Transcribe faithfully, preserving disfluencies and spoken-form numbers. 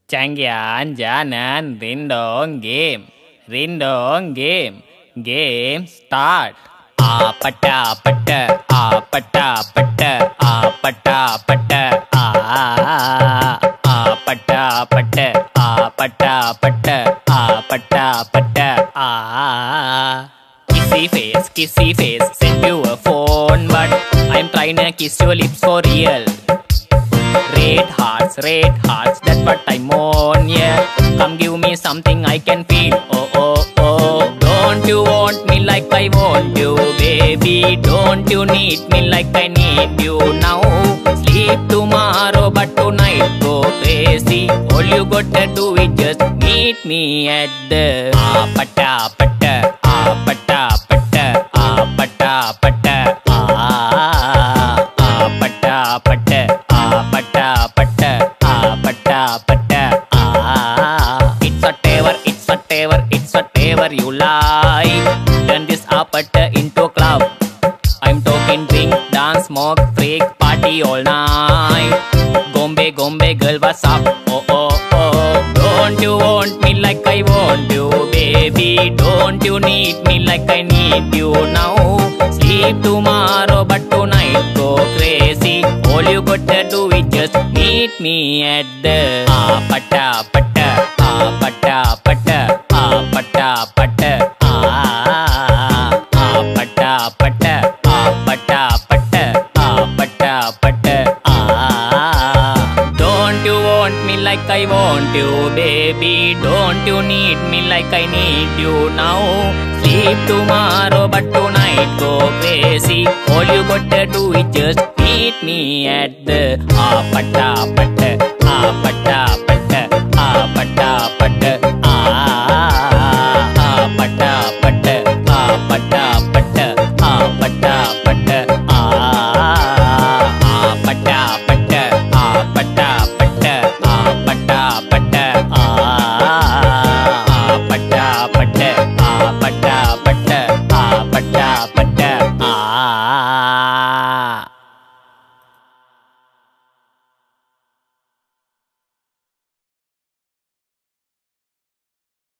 Changyan Janan Rindong game. Rindong game. Game start. Apata pata apata pata apata pata apata pata apata pata apata pata Kissy face, kissy face, send you a phone, but I'm trying to kiss your lips for real. Red hearts, red hearts, that's what I'm on, yeah. Come give me something I can feel, oh, oh, oh. Don't you want me like I want you, baby? Don't you need me like I need you now? Sleep tomorrow, but tonight go crazy. All you gotta do is just meet me at the apata pata, apata pata, apata pata, apata pata. Pata pata pata pata It's whatever, it's whatever, it's whatever you like. Turn this apata into a club. I'm talking drink, dance, smoke, freak, party all night. Gombe, Gombe girl, what's up? Oh, oh, oh. Don't you want me like I want you, baby? Don't you need me like I need you now? Sleep tomorrow, but tonight go crazy. All you gotta do is just meet me at the apata pata, apata pata, apata pata, apata pata, apata pata, apata pata. Don't you want me like I want you, baby? Don't you need me like I need you now? Sleep tomorrow, but tonight go crazy. All you gotta do is just meet me at the apata pata, apata